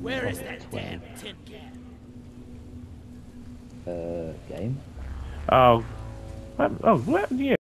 Where is that damn tin can? Game. Oh, what? Oh, what? Yeah.